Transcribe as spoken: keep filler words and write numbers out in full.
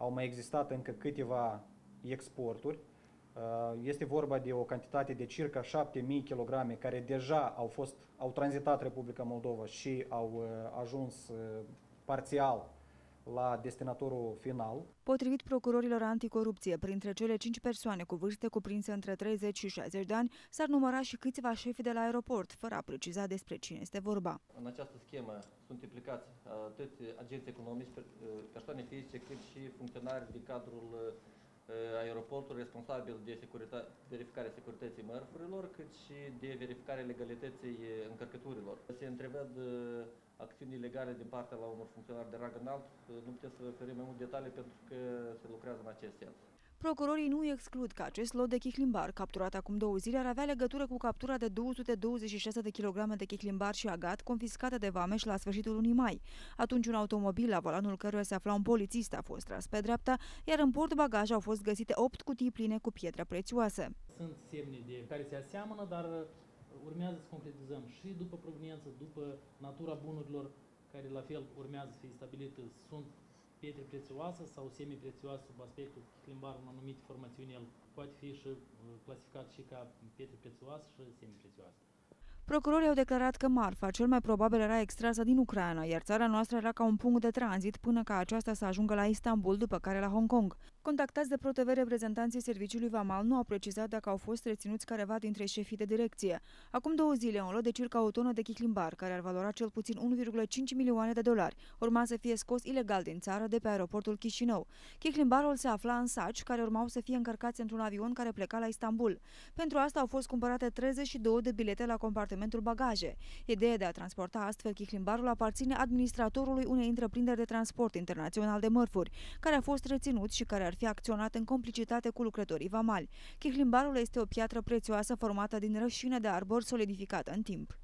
au mai existat încă câteva exporturi. Este vorba de o cantitate de circa șapte mii de kilograme care deja au fost, au tranzitat Republica Moldova și au ajuns parțial la destinatorul final. Potrivit procurorilor anticorupție, printre cele cinci persoane cu vârste cuprinse între treizeci și șaizeci de ani, s-ar număra și câțiva șefi de la aeroport, fără a preciza despre cine este vorba. În această schemă sunt implicați atât agenți economici, persoane fizice, cât și funcționari din cadrul aeroportului responsabil de securitate, verificarea securității mărfurilor, cât și de verificarea legalității încărcăturilor. Se întrevăd acțiuni ilegale din partea la unor funcționari de rang înalt. Nu putem să oferim mai multe detalii pentru că se lucrează în acest sens. Procurorii nu exclud că acest lot de chihlimbar, capturat acum două zile, ar avea legătură cu captura de două sute douăzeci și șase de kilograme de chihlimbar și agat confiscate de vameș la sfârșitul lunii mai. Atunci un automobil la volanul căruia se afla un polițist a fost tras pe dreapta, iar în portbagaj au fost găsite opt cutii pline cu pietre prețioase. Sunt semne de care se aseamănă, dar urmează să concretizăm și după proveniență, după natura bunurilor, care la fel urmează să fie stabilită, sunt pietre prețioase sau semi-prețioase sub aspectul chihlimbar, în anumite formațiuni, el poate fi și clasificat și ca pietre prețioase și semi-prețioase. Procurorii au declarat că marfa cel mai probabil era extrasă din Ucraina, iar țara noastră era ca un punct de tranzit până ca aceasta să ajungă la Istanbul, după care la Hong Kong. Contactați de ProTV, reprezentanții Serviciului Vamal nu au precizat dacă au fost reținuți careva dintre șefii de direcție. Acum două zile, un lot de circa o tonă de chihlimbar, care ar valora cel puțin unu virgulă cinci milioane de dolari, urma să fie scos ilegal din țară de pe aeroportul Chișinău. Chihlimbarul se afla în saci, care urmau să fie încărcați într-un avion care pleca la Istanbul. Pentru asta au fost cumpărate treizeci și două de bilete la compartimentul bagaje. Ideea de a transporta astfel chihlimbarul aparține administratorului unei întreprinderi de transport internațional de mărfuri, care a fost reținut și care ar fi acționat în complicitate cu lucrătorii vamali. Chihlimbarul este o piatră prețioasă formată din rășină de arbor solidificată în timp.